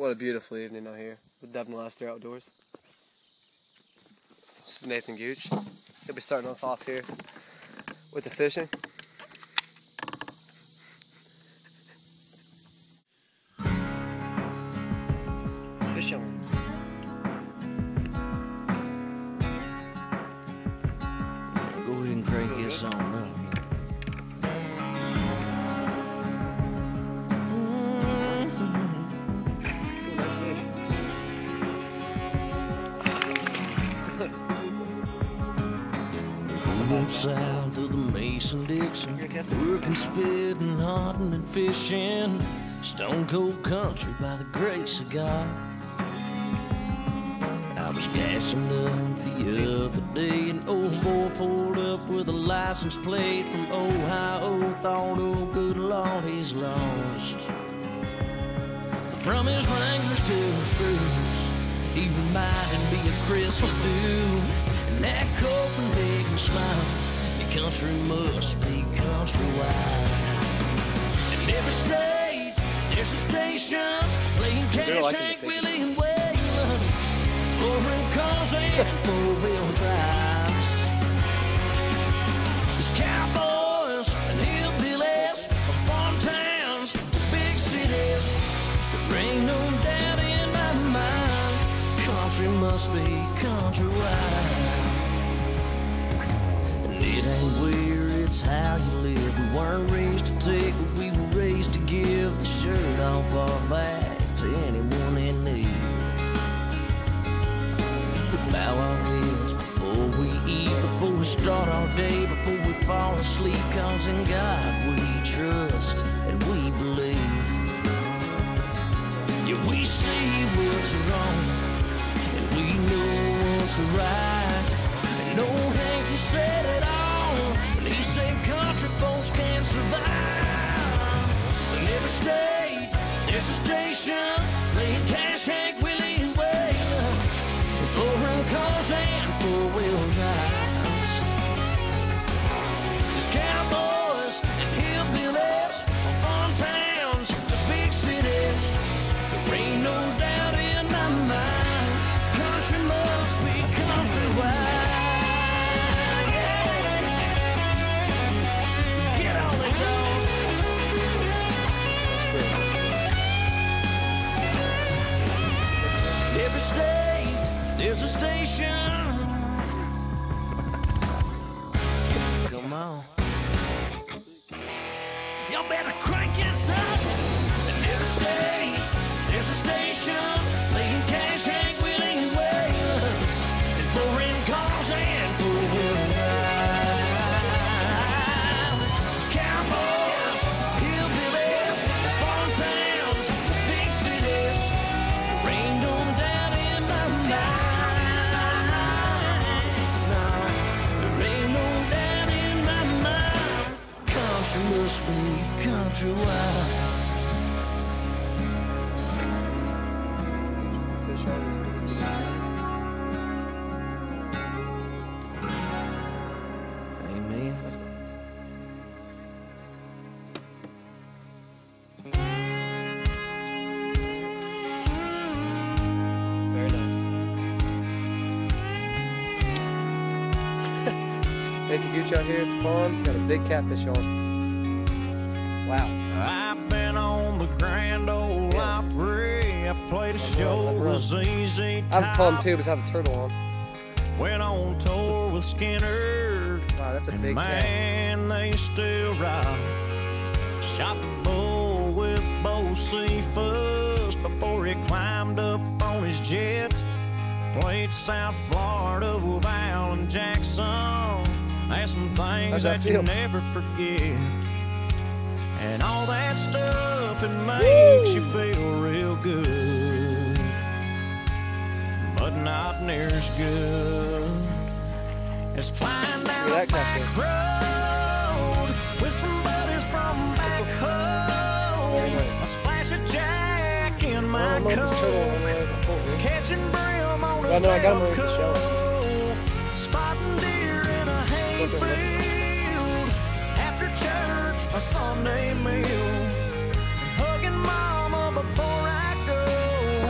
What a beautiful evening out here with Devin Lester Outdoors. This is Nathan Gooch. He'll be starting us off here with the fishing. Fish on. Go ahead and crank this on up. Went south of the Mason-Dixon, working, spitting, hunting, and fishing. Stone cold country by the grace of God. I was gassing up the other day, an old boy pulled up with a license plate from Ohio. Thought, oh good Lord, he's lost. From his Wranglers to his Bruce, he reminded me of Chris LeDoux. And that Copenhagen smile, the country must be countrywide. In every state, there's a station, playing Cash, Hank, Willie, and Waylon, foreign cars and four-wheel drives. There's cowboys and hillbillies, farm towns, big cities. There ain't no doubt in my mind, country must be countrywide. It ain't where, it's how you live. We weren't raised to take, but we were raised to give the shirt off our back to anyone in need. We bow our heads before we eat, before we start our day, before we fall asleep, 'cause in God we trust and we believe. Yeah, we see what's wrong and we know what's right. And old Hank said it all when he said country folks can't survive. In every state, there's a station playing Cash, Hank, Willie, and Waylon, and foreign cars and four-wheel drives. There's cowboys and hillbillies, farm towns, the big cities. There ain't no doubt in my mind, country must be countrywide. Every state, there's a station. Come on. Y'all better crank this up. In every state, there's a station playing Cash, Hank, Willie, and Waylon, and foreign cars and four-wheel drives. There's cowboys, hillbillies, farm towns, the big cities. There ain't no doubt in my mind. No, there ain't no doubt in my mind. Country must be countrywide. Fish on these good. Amen. That's nice. Very nice. Nathan Gooch out here at the pond. Got a big catfish on. Wow. I've been on the Grand Ole Opry. I played a show with ZZ I have a palm Top. too, but I have a turtle on. Went on tour with Skinner. Wow, that's a big cat. Man, they still rock. Shot the bull with Bo Cephas before he climbed up on his jet. Played South Florida with Alan Jackson. That's some things that you never forget. And all that stuff, it makes you feel real good, but not near as good as flying down the back road with some buddies from back home. A splash of Jack in my coat, catching brim on a sail coat, spotting deer in a hayfield after church, a Sunday meal, hugging mama before I go.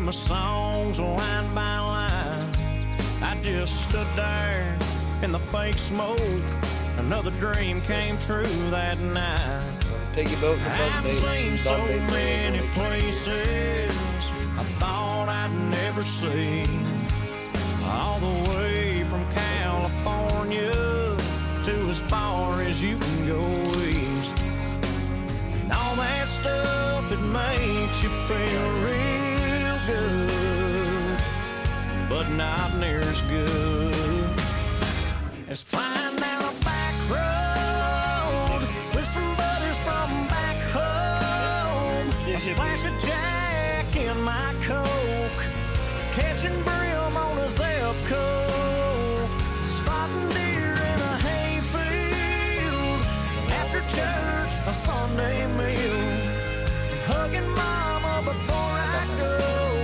my songs line by line. I just stood there in the fake smoke. Another dream came true that night. Piggy boat, I've seen so many places I thought I'd never see. All the way from California to as far as you can go east. And all that stuff, it makes you feel real good, but not near as good as flying down a back road with some buddies from back home. A splash of Jack in my Coke, catching brim on a Zepco, spotting deer in a hayfield, after church a Sunday meal, hugging mama before I go.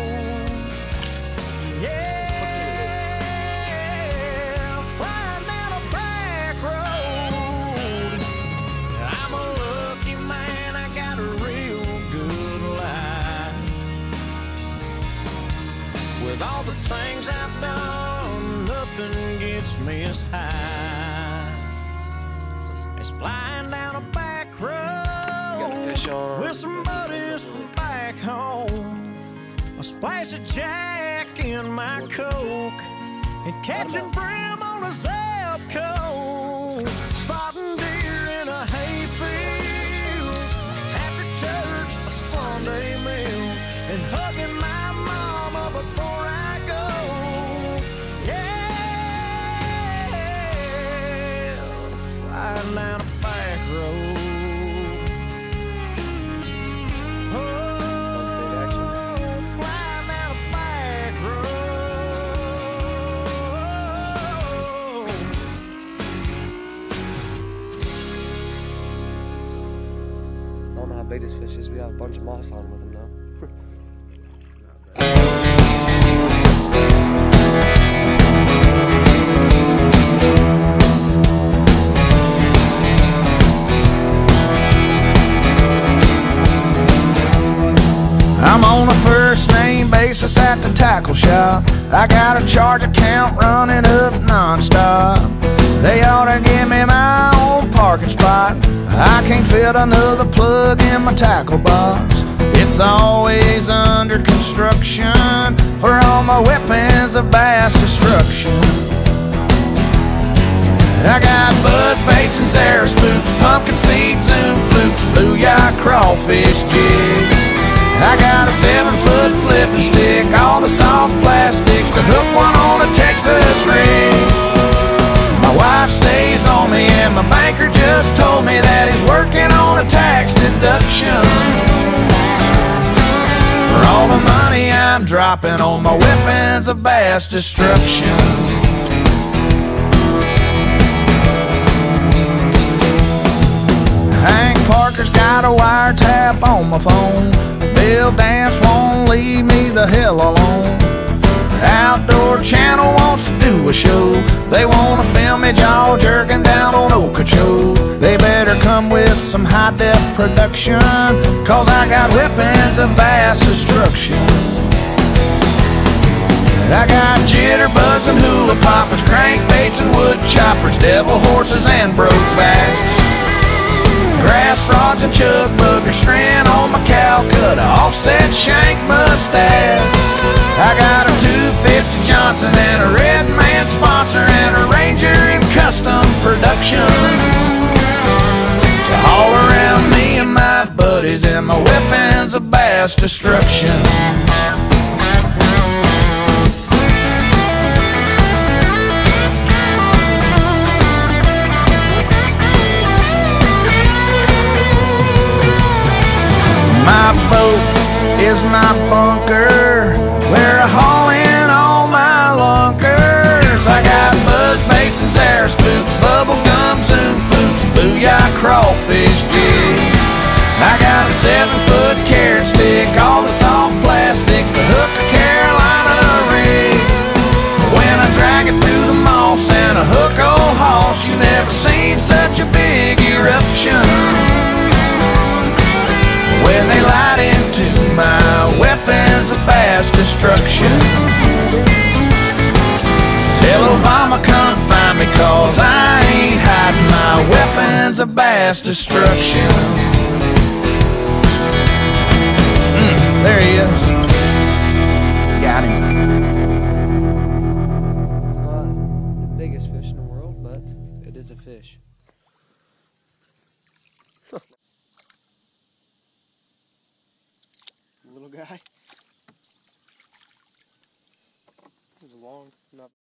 Yeah, flying down a back road. I'm a lucky man, I got a real good life. With all the things I've done, nothing gets me as high as flying down a back road with some buddies from back home. A splash of Jack in my Coke and catching brim on a Zepco, spotting deer in a hayfield, after church a Sunday meal, and hugging my mama before I go. Yeah, flying down a back road. I don't know how big this fish is. We have a bunch of moss on with him now. I'm on a first name basis at the tackle shop. I got a charge account running up non-stop. They ought to give me my own parking spot. I can't fit another plug in my tackle box. It's always under construction for all my weapons of bass destruction. I got buzz baits and Zara spooks, pumpkin seed zoom flukes, booyah crawfish jigs. I got a 7-foot flipping stick, all the soft plastics to hook one on a Texas rig. My wife stays on me and my banker just told me that he's working on a tax deduction for all the money I'm dropping on my weapons of bass destruction. Hank Parker's got a wiretap on my phone. Bill Dance won't leave me the hell alone. Outdoor Channel wants to do a show. They want to film me jaw jerking down on Okeechobee. They better come with some high-def production, cause I got weapons of bass destruction. I got jitterbugs and hula poppers, crankbaits and wood choppers, devil horses and broke-backs, grass frogs and chug bugger, string on my Calcutta, offset shank mustache. I got a 250 Johnson and a Red Man sponsor and a Ranger in custom production to haul around me and my buddies and my weapons of bass destruction. My boat is my bunker, where I haul in all my lunkers. I got buzz baits and Zara spooks, bubble gum zoom flukes, booyah crawfish jigs. I got a 7-foot carrot stick, all the soft plastics to hook a Carolina rig. When I drag it through the moss and a hook old hoss, you never seen such a big eruption. When they light into my weapons of bass destruction. destruction. Tell Obama come find me, 'cause I ain't hiding my weapons of mass destruction. There he is. Got him. Not the biggest fish in the world, but it is a fish. Little guy. This is long, not